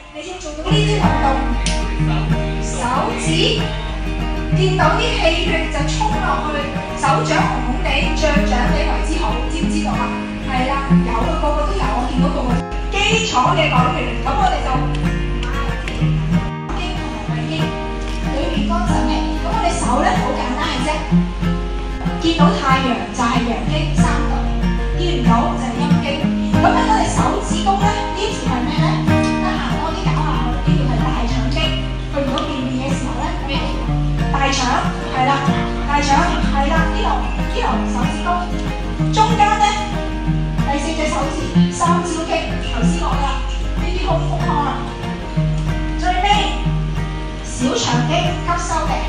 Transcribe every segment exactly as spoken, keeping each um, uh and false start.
你要做到呢啲運動，手指見到啲氣血就衝落去，手掌紅紅地、脹脹地為之好，知唔知道啊？係啦，有啊，個個都有，我見到個個基礎嘅講完，咁我哋就經同埋胃經裏面乾腎氣，咁我哋手咧好簡單嘅啫，見到太陽就係陽經三度，見唔到就係陰經。咁喺我哋手指公咧，呢條係咩咧？得閒多啲搞下佢，呢條係大腸經。去唔到便便嘅時候咧，咩？大腸係啦，大腸係啦，呢度呢度手指公，中間咧第四隻手指三焦經，頭先講啦，呢啲好腹腔啦。最尾小腸經吸收嘅。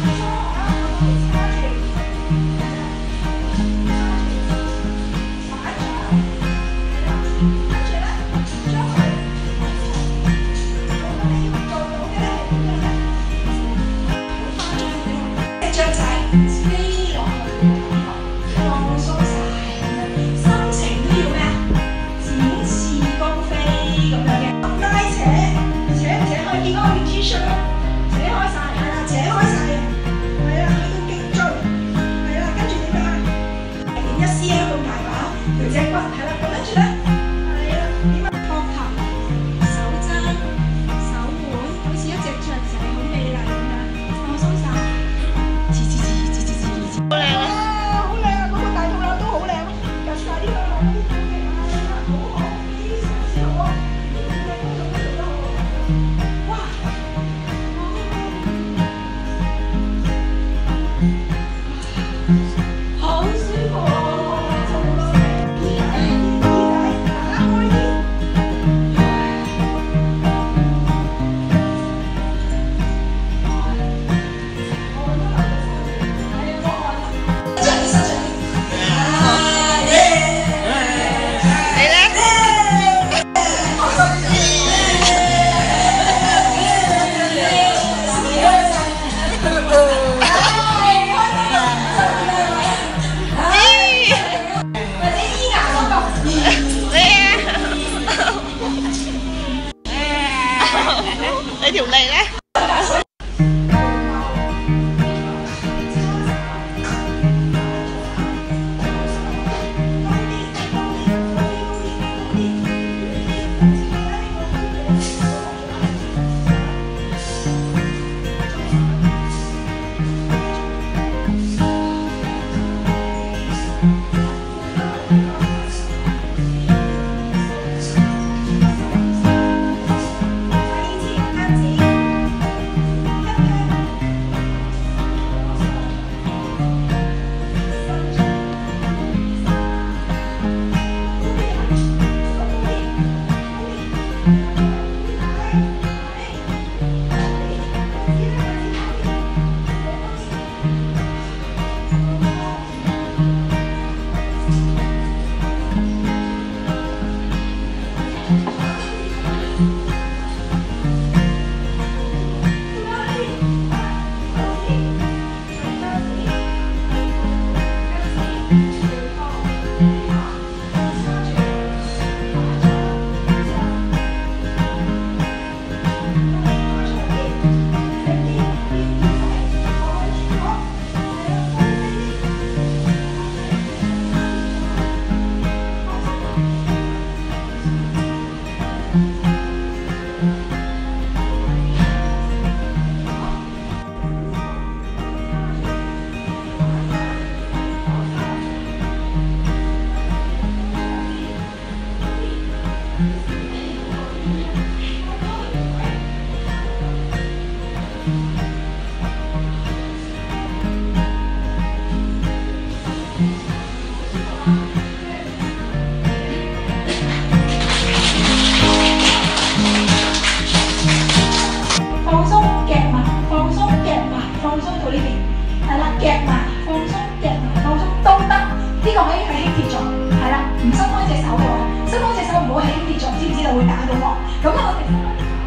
你條脷咧？ 唔伸開隻手嘅話，伸開隻手唔好喺呢啲做，知唔知道會打到我？咁我哋。